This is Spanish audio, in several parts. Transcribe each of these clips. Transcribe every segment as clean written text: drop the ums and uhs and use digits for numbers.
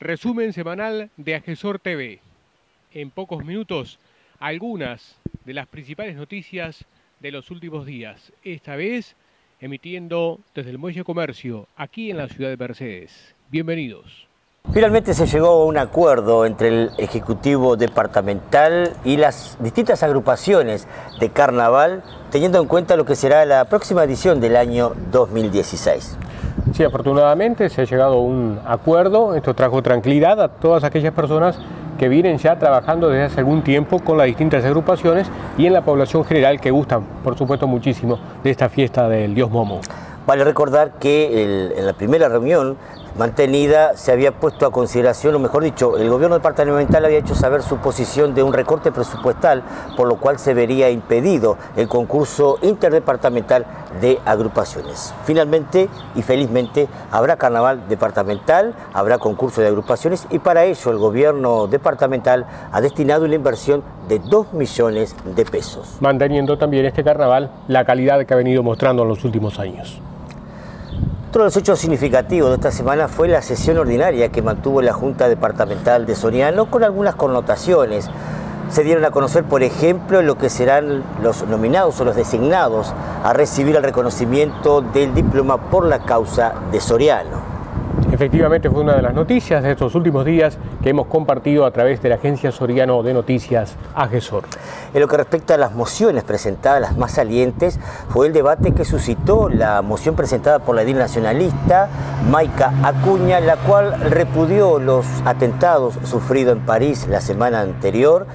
Resumen semanal de Agesor TV. En pocos minutos, algunas de las principales noticias de los últimos días. Esta vez, emitiendo desde el Muelle Comercio, aquí en la ciudad de Mercedes. Bienvenidos. Finalmente se llegó a un acuerdo entre el Ejecutivo Departamental y las distintas agrupaciones de carnaval, teniendo en cuenta lo que será la próxima edición del año 2016. Sí, afortunadamente se ha llegado a un acuerdo. Esto trajo tranquilidad a todas aquellas personas que vienen ya trabajando desde hace algún tiempo con las distintas agrupaciones y en la población general que gustan, por supuesto, muchísimo de esta fiesta del Dios Momo. Vale recordar que en la primera reunión mantenida se había puesto a consideración, o mejor dicho, el gobierno departamental había hecho saber su posición de un recorte presupuestal, por lo cual se vería impedido el concurso interdepartamental de agrupaciones. Finalmente y felizmente habrá carnaval departamental, habrá concurso de agrupaciones y para ello el gobierno departamental ha destinado una inversión de 2 millones de pesos. Manteniendo también este carnaval la calidad que ha venido mostrando en los últimos años. Otro de los hechos significativos de esta semana fue la sesión ordinaria que mantuvo la Junta Departamental de Soriano con algunas connotaciones. Se dieron a conocer, por ejemplo, lo que serán los nominados o los designados a recibir el reconocimiento del diploma por la causa de Soriano. Efectivamente fue una de las noticias de estos últimos días que hemos compartido a través de la agencia Soriano de noticias Agesor. En lo que respecta a las mociones presentadas, las más salientes, fue el debate que suscitó la moción presentada por la edil nacionalista Maica Acuña, la cual repudió los atentados sufridos en París la semana anterior,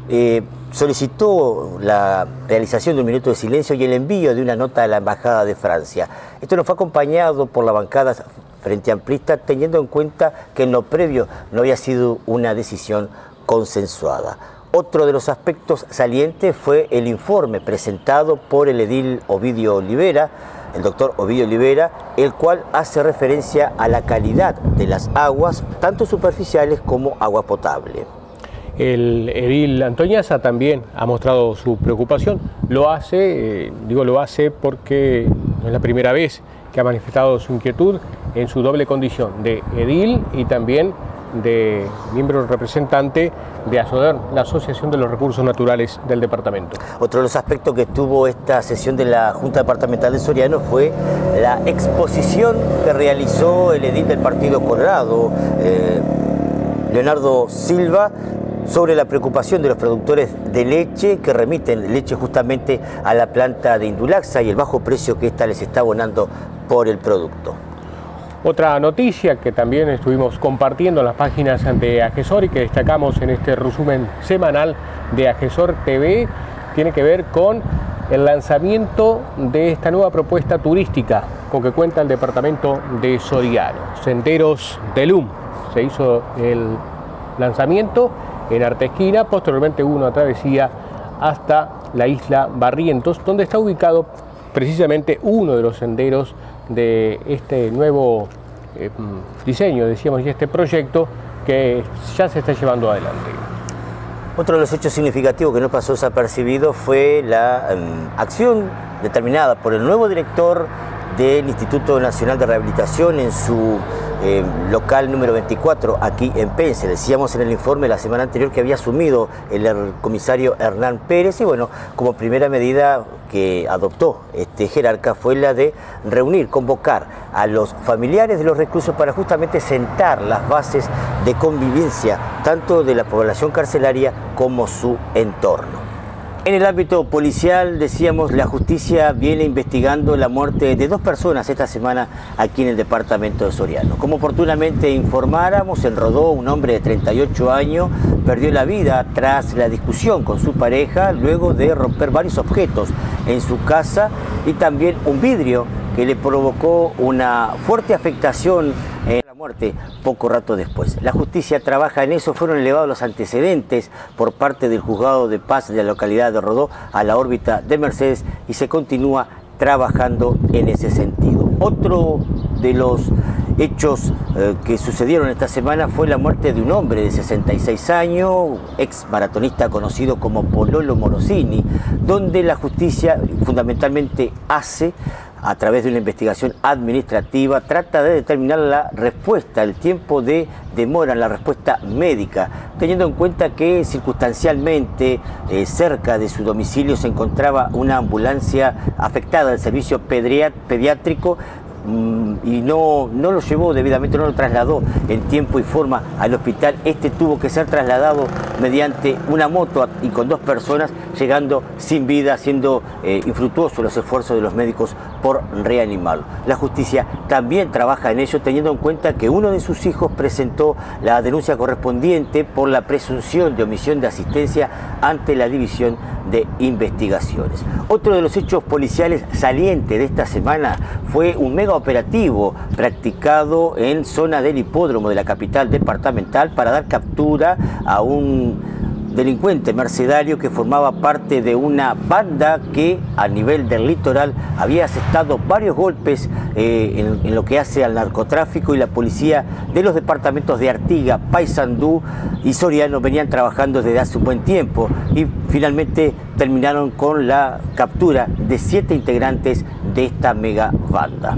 solicitó la realización de un minuto de silencio y el envío de una nota a la Embajada de Francia. Esto no fue acompañado por la bancada Frente Amplista, teniendo en cuenta que en lo previo no había sido una decisión consensuada. Otro de los aspectos salientes fue el informe presentado por el edil Ovidio Olivera, el doctor Ovidio Olivera, el cual hace referencia a la calidad de las aguas, tanto superficiales como agua potable. El edil Antoñaza también ha mostrado su preocupación. Lo hace porque no es la primera vez que ha manifestado su inquietud en su doble condición de edil y también de miembro representante de ASODER, la Asociación de los Recursos Naturales del departamento. Otro de los aspectos que tuvo esta sesión de la Junta Departamental de Soriano fue la exposición que realizó el edil del Partido Colorado, Leonardo Silva, sobre la preocupación de los productores de leche que remiten leche justamente a la planta de Indulaxa y el bajo precio que ésta les está abonando por el producto. Otra noticia que también estuvimos compartiendo en las páginas de Agesor y que destacamos en este resumen semanal de Agesor TV tiene que ver con el lanzamiento de esta nueva propuesta turística con que cuenta el departamento de Soriano, Senderos del UM. Se hizo el lanzamiento en Artesquina, posteriormente hubo una travesía hasta la isla Barrientos, donde está ubicado precisamente uno de los senderos de este nuevo diseño, decíamos, y este proyecto que ya se está llevando adelante. Otro de los hechos significativos que no pasó desapercibido fue la acción determinada por el nuevo director del Instituto Nacional de Rehabilitación en su local número 24, aquí en Pence. Decíamos en el informe la semana anterior que había asumido el comisario Hernán Pérez y bueno, como primera medida que adoptó este jerarca fue la de reunir, convocar a los familiares de los reclusos para justamente sentar las bases de convivencia tanto de la población carcelaria como su entorno. En el ámbito policial, decíamos, la justicia viene investigando la muerte de 2 personas esta semana aquí en el departamento de Soriano. Como oportunamente informáramos, en Rodó un hombre de 38 años perdió la vida tras la discusión con su pareja luego de romper varios objetos en su casa y también un vidrio que le provocó una fuerte afectación en la muerte poco rato después. La justicia trabaja en eso, fueron elevados los antecedentes por parte del juzgado de paz de la localidad de Rodó a la órbita de Mercedes y se continúa trabajando en ese sentido. Otro de los hechos que sucedieron esta semana fue la muerte de un hombre de 66 años, ex maratonista conocido como Pololo Morosini, donde la justicia fundamentalmente hace a través de una investigación administrativa, trata de determinar la respuesta, el tiempo de demora en la respuesta médica, teniendo en cuenta que circunstancialmente cerca de su domicilio se encontraba una ambulancia afectada del servicio pediátrico y no lo llevó debidamente, no lo trasladó en tiempo y forma al hospital. Este tuvo que ser trasladado mediante una moto y con 2 personas, llegando sin vida, siendo infructuosos los esfuerzos de los médicos por reanimarlo. La justicia también trabaja en ello, teniendo en cuenta que uno de sus hijos presentó la denuncia correspondiente por la presunción de omisión de asistencia ante la División de Investigaciones. Otro de los hechos policiales salientes de esta semana fue un mega operativo practicado en zona del hipódromo de la capital departamental para dar captura a un delincuente mercedario que formaba parte de una banda que a nivel del litoral había asestado varios golpes en lo que hace al narcotráfico, y la policía de los departamentos de Artigas, Paysandú y Soriano venían trabajando desde hace un buen tiempo y finalmente terminaron con la captura de 7 integrantes de esta mega banda.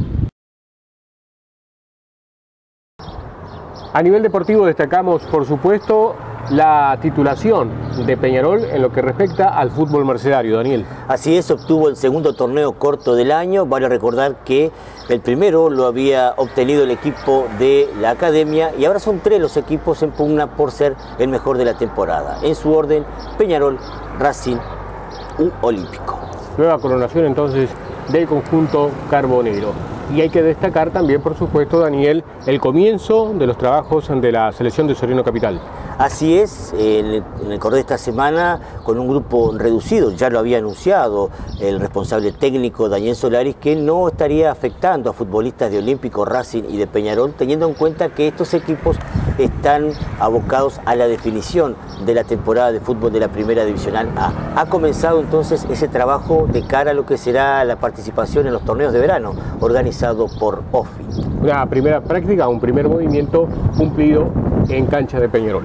A nivel deportivo destacamos, por supuesto, la titulación de Peñarol en lo que respecta al fútbol mercedario, Daniel. Así es, obtuvo el segundo torneo corto del año. Vale recordar que el primero lo había obtenido el equipo de la academia y ahora son 3 los equipos en pugna por ser el mejor de la temporada. En su orden, Peñarol, Racing u Olímpico. Nueva coronación entonces del conjunto carbonero. Y hay que destacar también, por supuesto, Daniel, el comienzo de los trabajos de la selección de Soriano Capital. Así es, en el correr de esta semana, con un grupo reducido, ya lo había anunciado el responsable técnico Daniel Solaris, que no estaría afectando a futbolistas de Olímpico, Racing y de Peñarol, teniendo en cuenta que estos equipos están abocados a la definición de la temporada de fútbol de la Primera Divisional A. Ha comenzado entonces ese trabajo de cara a lo que será la participación en los torneos de verano, organizado por OFI. Una primera práctica, un primer movimiento cumplido en cancha de Peñarol.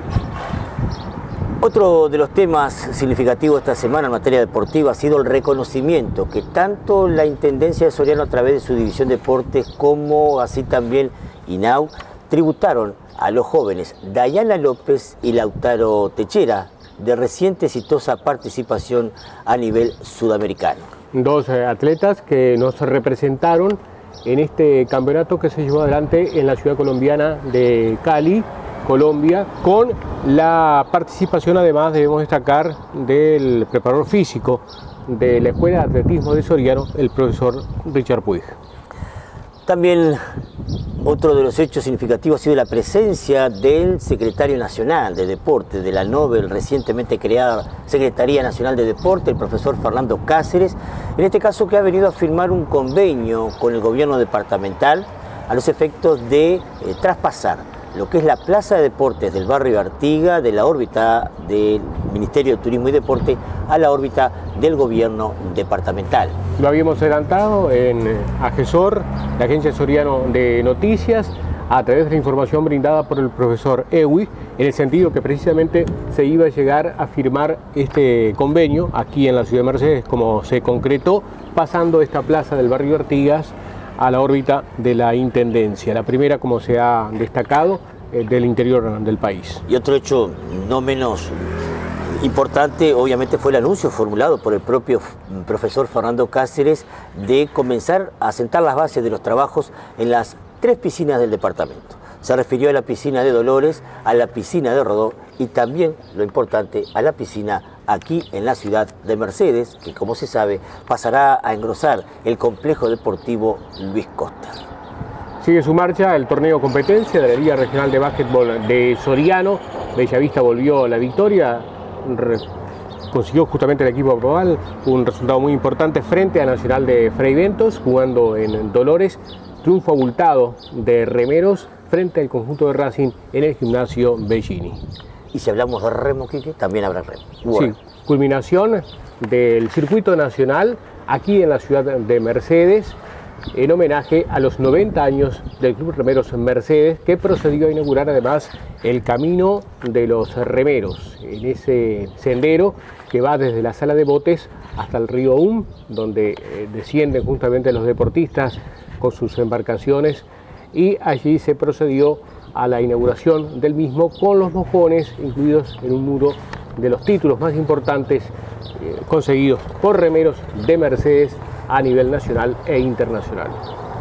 Otro de los temas significativos esta semana en materia deportiva ha sido el reconocimiento que tanto la Intendencia de Soriano a través de su División de Deportes como así también INAU tributaron a los jóvenes Dayana López y Lautaro Techera, de reciente exitosa participación a nivel sudamericano. 2 atletas que nos representaron en este campeonato que se llevó adelante en la ciudad colombiana de Cali, Colombia, con la participación, además debemos destacar, del preparador físico de la Escuela de Atletismo de Soriano, el profesor Richard Puig. También otro de los hechos significativos ha sido la presencia del secretario nacional de Deporte de la Nobel recientemente creada Secretaría Nacional de Deporte, el profesor Fernando Cáceres, en este caso que ha venido a firmar un convenio con el gobierno departamental a los efectos de traspasar lo que es la Plaza de Deportes del barrio Artigas de la órbita del Ministerio de Turismo y Deporte a la órbita del gobierno departamental. Lo habíamos adelantado en AGESOR, la agencia Soriano de noticias, a través de la información brindada por el profesor Ewi, en el sentido que precisamente se iba a llegar a firmar este convenio aquí en la ciudad de Mercedes, como se concretó, pasando esta plaza del barrio Artigas a la órbita de la Intendencia, la primera, como se ha destacado, del interior del país. Y otro hecho no menos importante, obviamente, fue el anuncio formulado por el propio profesor Fernando Cáceres de comenzar a sentar las bases de los trabajos en las 3 piscinas del departamento. Se refirió a la piscina de Dolores, a la piscina de Rodó y también, lo importante, a la piscina aquí en la ciudad de Mercedes, que como se sabe pasará a engrosar el complejo deportivo Luis Coster. Sigue su marcha el torneo competencia de la Liga Regional de Básquetbol de Soriano. Bellavista volvió a la victoria, consiguió justamente el equipo Proval un resultado muy importante frente a Nacional de Fray Bentos, jugando en Dolores, triunfo abultado de remeros frente al conjunto de Racing en el gimnasio Bellini. Y si hablamos de remo, Quique, también habrá remo. Sí, culminación del circuito nacional aquí en la ciudad de Mercedes, en homenaje a los 90 años del Club Remeros Mercedes, que procedió a inaugurar además el Camino de los Remeros, en ese sendero que va desde la sala de botes hasta el río donde descienden justamente los deportistas con sus embarcaciones, y allí se procedió a la inauguración del mismo con los mojones incluidos en un muro de los títulos más importantes conseguidos por remeros de Mercedes a nivel nacional e internacional.